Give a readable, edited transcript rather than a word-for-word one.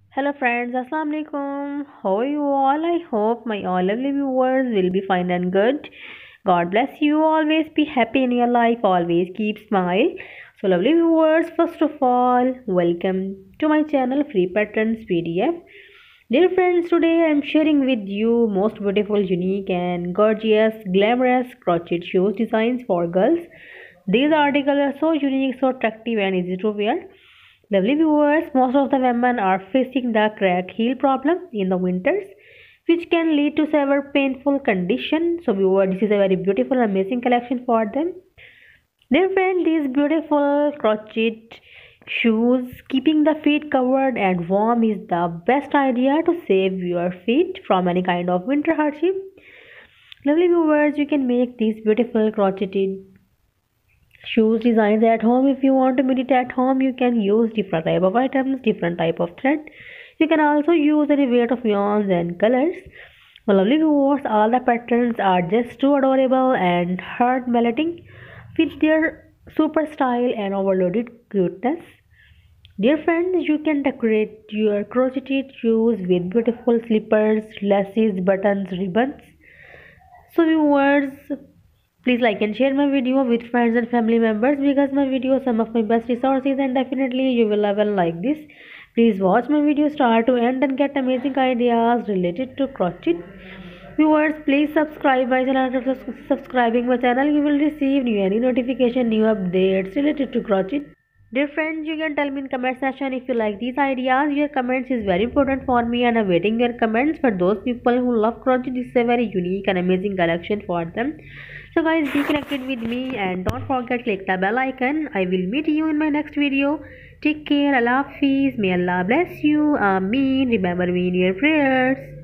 Hello friends, Assalamu alaikum. How are you all? I hope my all lovely viewers will be fine and good. God bless you. Always be happy in your life. Always keep smile. So lovely viewers, first of all, welcome to my channel Free Patterns PDF. Dear friends, today I am sharing with you most beautiful, unique and gorgeous, glamorous crochet shoes designs for girls. These articles are so unique, so attractive and easy to wear. Lovely viewers, most of the women are facing the crack heel problem in the winters, which can lead to severe painful condition. So viewers, this is a very beautiful, amazing collection for them. Dear friend, these beautiful crochet shoes, keeping the feet covered and warm is the best idea to save your feet from any kind of winter hardship. Lovely viewers, you can make these beautiful crocheted shoes designs at home. If you want to make it at home, you can use different type of items, different type of thread. You can also use any weight of yarns and colors. Well, lovely viewers, all the patterns are just too adorable and heart melting with their super style and overloaded cuteness. Dear friends, you can decorate your crocheted shoes with beautiful slippers, laces, buttons, ribbons. So viewers, please like and share my video with friends and family members because my video is some of my best resources and definitely you will love and like this. Please watch my video start to end and get amazing ideas related to crochet. Viewers, please subscribe my channel. After subscribing my channel, you will receive any notification, new updates related to crochet. Dear friends, you can tell me in comment section if you like these ideas. Your comments is very important for me and I'm waiting your comments. For those people who love crochet, this is a very unique and amazing collection for them. So guys, be connected with me and don't forget click the bell icon. I will meet you in my next video. Take care. Allah Hafiz. May Allah bless you. Ameen. Remember me in your prayers.